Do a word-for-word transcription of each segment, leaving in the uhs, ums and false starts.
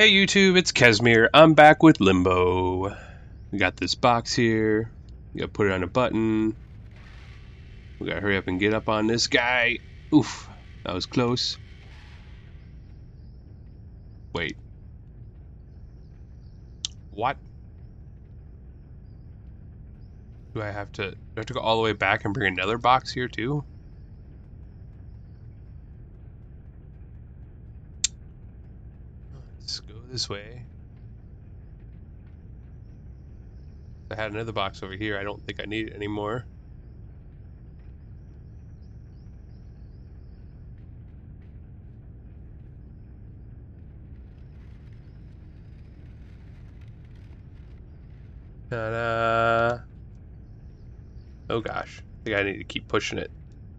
Hey YouTube, it's Kesmir. I'm back with Limbo. We got this box here. We gotta put it on a button. We gotta hurry up and get up on this guy. Oof, that was close. Wait. What? Do I have to... Do I have to go all the way back and bring another box here too? Let's go this way. I had another box over here. I don't think I need it anymore. Ta-da! Oh gosh, I think I need to keep pushing it.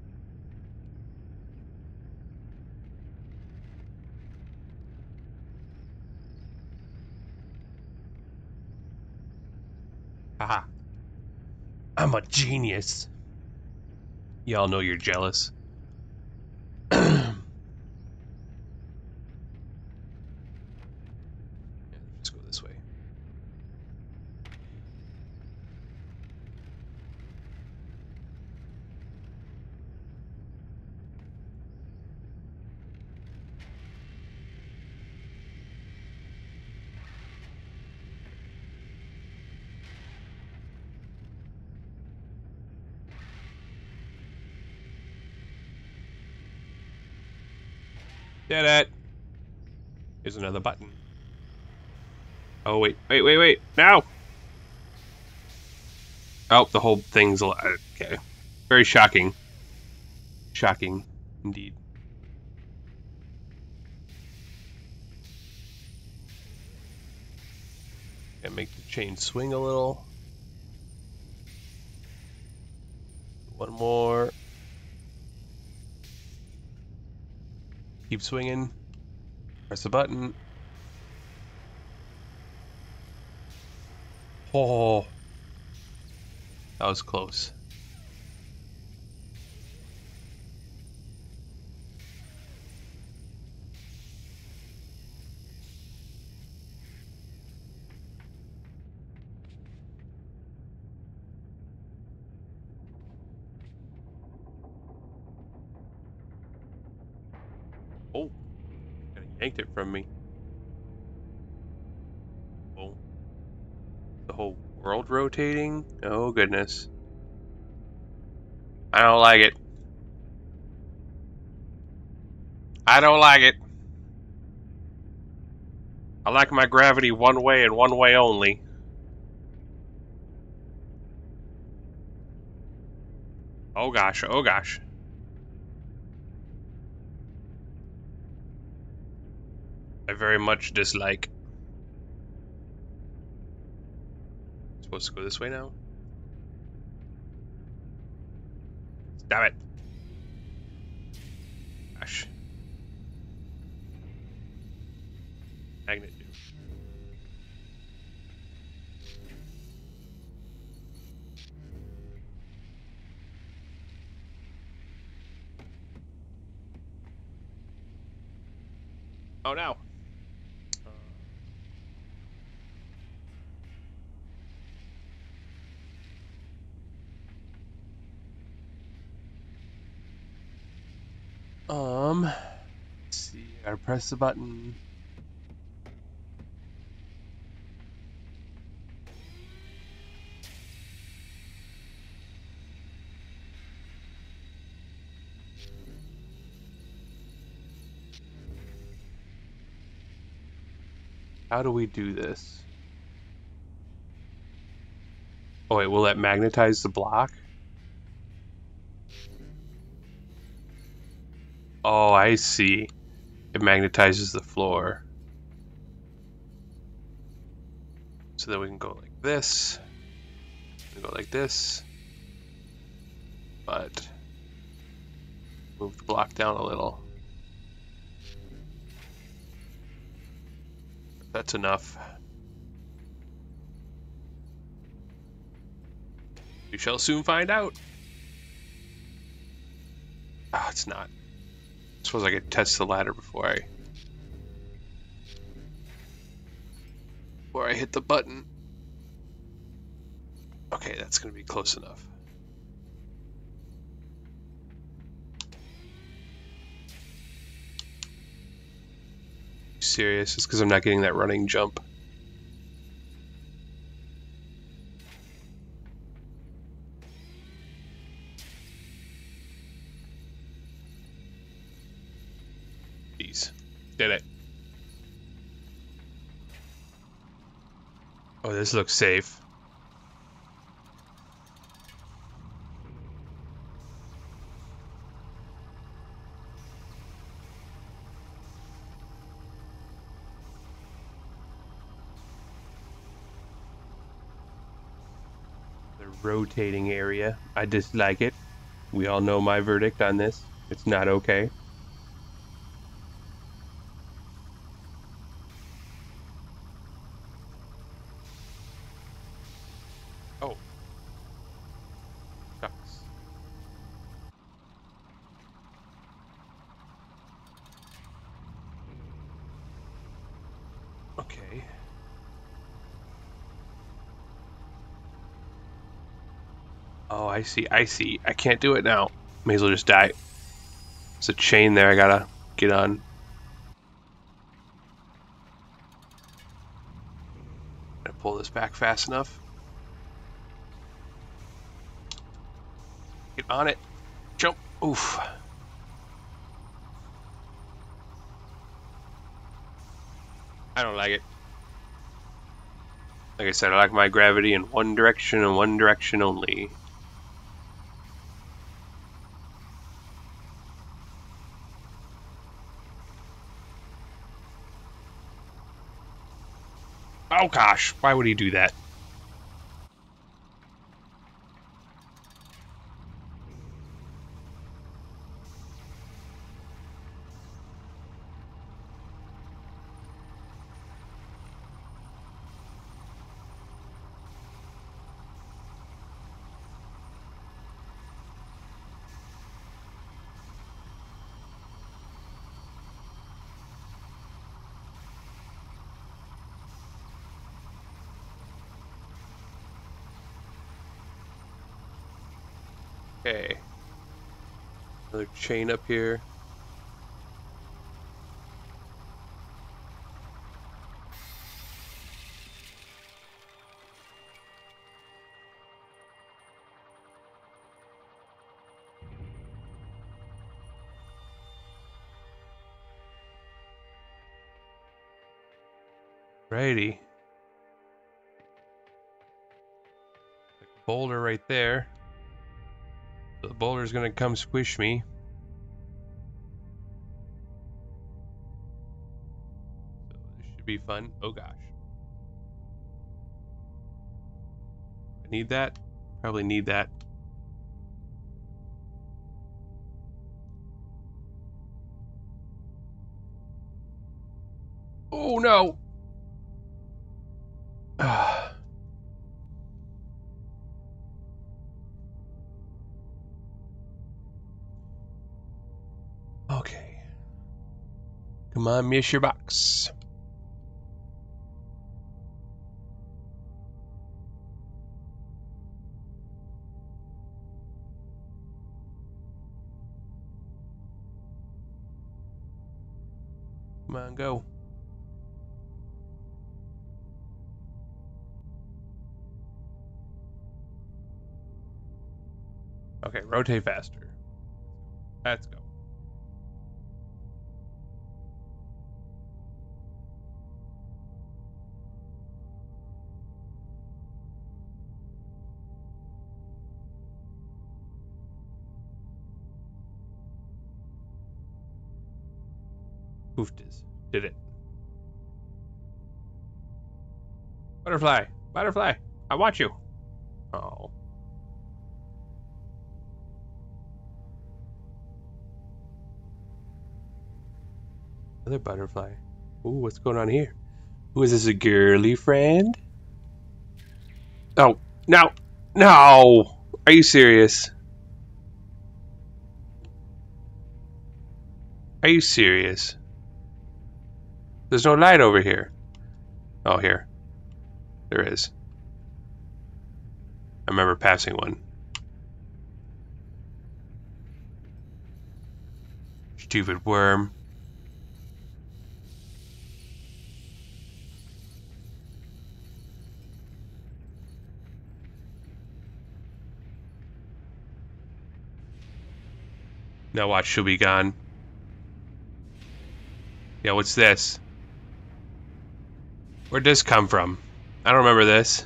Haha. I'm a genius. Y'all know you're jealous. Let's go this way. Did it! Here's another button. Oh wait, wait, wait, wait! Now! Oh, the whole thing's a lot. Okay. Very shocking. Shocking, indeed. And make the chain swing a little. One more. Keep swinging. Press the button. Oh, that was close. Oh, kinda yanked it from me. Oh, the whole world rotating? Oh goodness. I don't like it. I don't like it. I like my gravity one way and one way only. Oh gosh, oh gosh. I very much dislike. Supposed to go this way now? Damn it. Gosh. Magnet dude. Oh no. Um, let's see, I gotta press the button. How do we do this? Oh wait, will that magnetize the block? Oh, I see. It magnetizes the floor. So then we can go like this. We go like this. But move the block down a little. That's enough. We shall soon find out. Ah, oh, it's not. I suppose I could test the ladder before I I hit the button. Okay, that's gonna be close enough. Serious? It's because I'm not getting that running jump. Jeez. Did it. Oh, this looks safe. The rotating area. I dislike it. We all know my verdict on this. It's not okay. Oh. Shucks. Okay. Oh, I see. I see. I can't do it now. May as well just die. There's a chain there I gotta get on. Gotta pull this back fast enough. Get on it. Jump. Oof. I don't like it. Like I said, I like my gravity in one direction and one direction only. Oh gosh, why would he do that? Okay. Another chain up here. Righty. Boulder right there. So the boulder's gonna come squish me. So this should be fun. Oh gosh. I need that? Probably need that. Oh no! Okay. Come on, miss your box. Come on, go. Okay, rotate faster. Let's go. Poofed is. Did it. Butterfly! Butterfly! I want you! Oh. Another butterfly. Ooh, what's going on here? Ooh, is this a girly friend? Oh, no! No! Are you serious? Are you serious? There's no light over here. Oh, here. There is. I remember passing one. Stupid worm. Now watch, she'll be gone. Yeah, what's this? Where'd this come from? I don't remember this.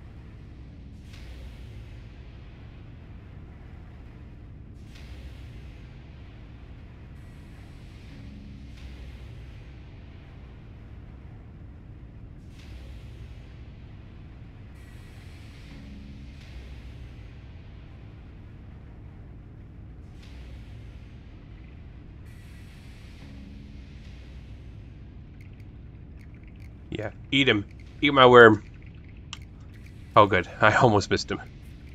Yeah, eat him. Eat my worm. Oh, good. I almost missed him.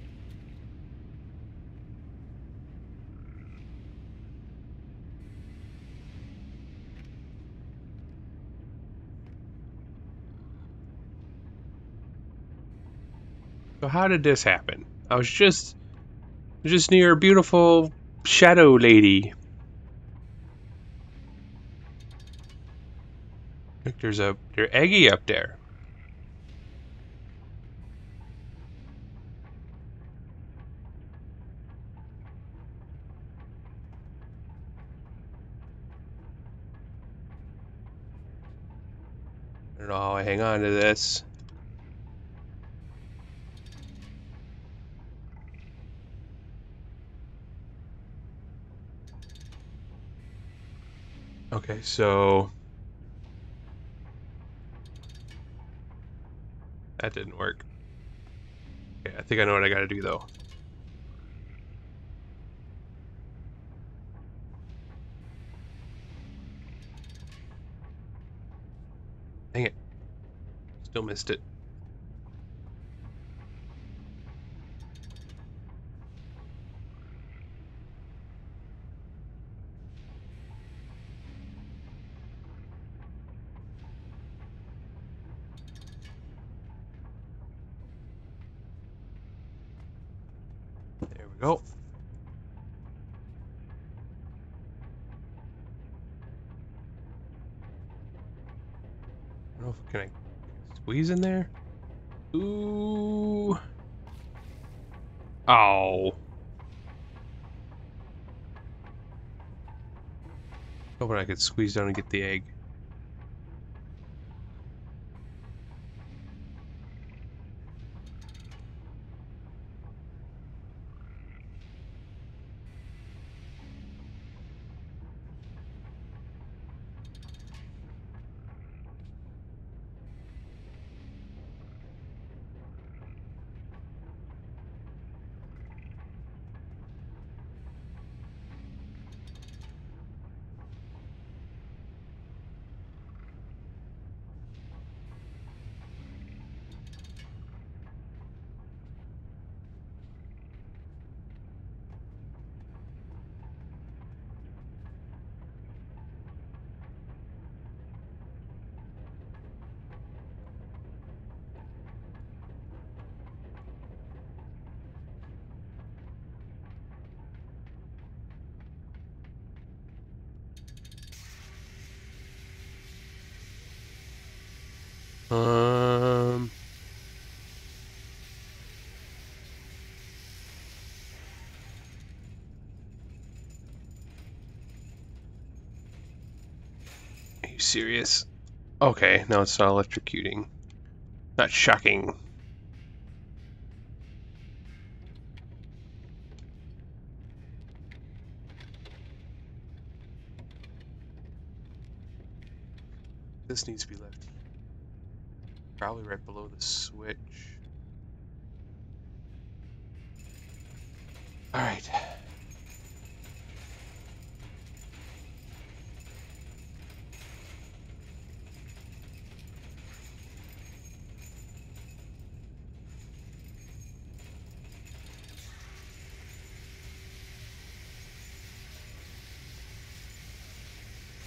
So how did this happen? I was just, just near a beautiful shadow lady. Look, there's a, there's Eggy up there. I don't know how I hang on to this. Okay, so that didn't work. Okay, I think I know what I gotta do though. Dang it. Still missed it. There we go. I don't know if can I squeeze in there? Ooh. Oh. Hoping I could squeeze down and get the egg. Um. Are you serious? Okay, now it's not electrocuting. Not shocking. This needs to be left probably right below the switch. Alright.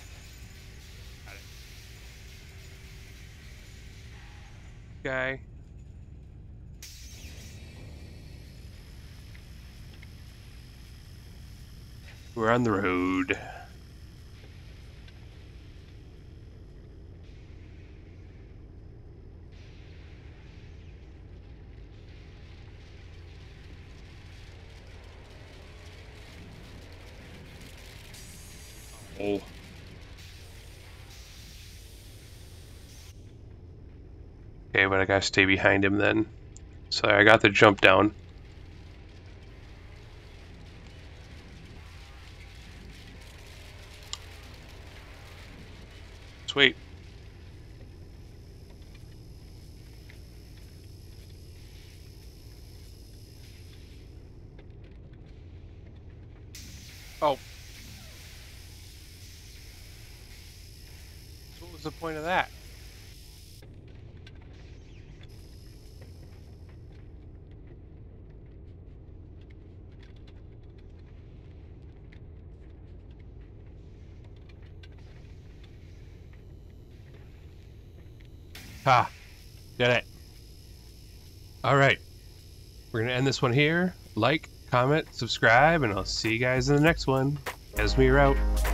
Guy. We're on the road. Oh. Okay, but I gotta stay behind him then. So I got the jump down. Let's wait. Oh. So what was the point of that? Ha! Did it. Alright. We're gonna end this one here. Like, comment, subscribe, and I'll see you guys in the next one. Esme, you're out.